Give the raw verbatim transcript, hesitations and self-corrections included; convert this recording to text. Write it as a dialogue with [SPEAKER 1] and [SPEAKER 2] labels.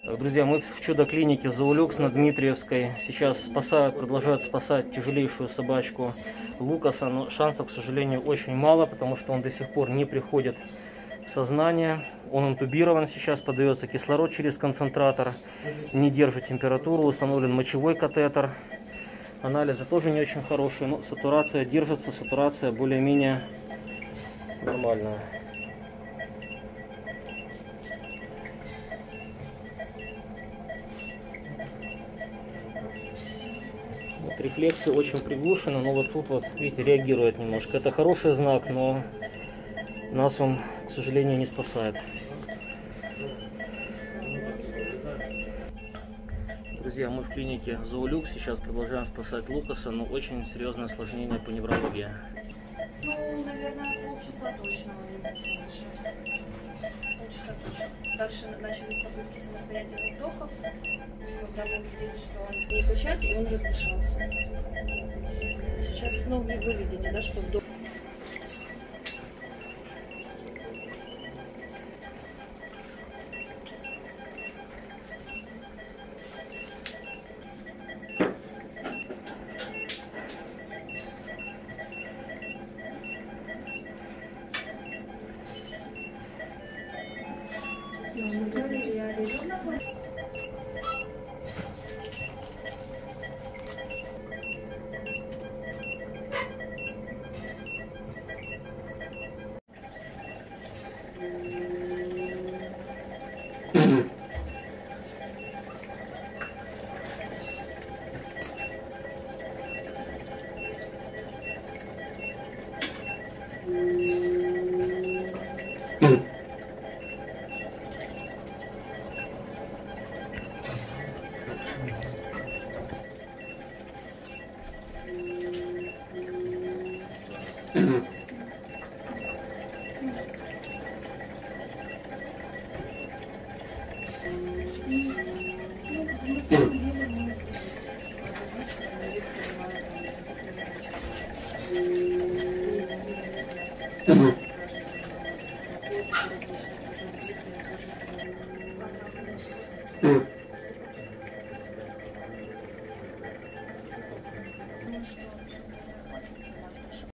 [SPEAKER 1] Друзья, мы в чудо-клинике Зоолюкс на Дмитриевской. Сейчас спасают, продолжают спасать тяжелейшую собачку Лукаса, но шансов, к сожалению, очень мало, потому что он до сих пор не приходит в сознание. Он интубирован сейчас, подается кислород через концентратор, не держит температуру, установлен мочевой катетер. Анализы тоже не очень хорошие, но сатурация держится, сатурация более-менее нормальная. Вот, рефлексы очень приглушены, но вот тут вот, видите, реагирует немножко. Это хороший знак, но нас он, к сожалению, не спасает. Друзья, мы в клинике Зоолюкс, сейчас продолжаем спасать Лукаса, но очень серьезное осложнение по неврологии.
[SPEAKER 2] Ну, наверное, полчаса точно он не будет дышать. Полчаса точно. Дальше начались попытки самостоятельных вдохов, когда мы увидели, что он не качать, и он раздышался. Сейчас, ну, вы видите, да, что вдох.
[SPEAKER 3] Mm-hmm.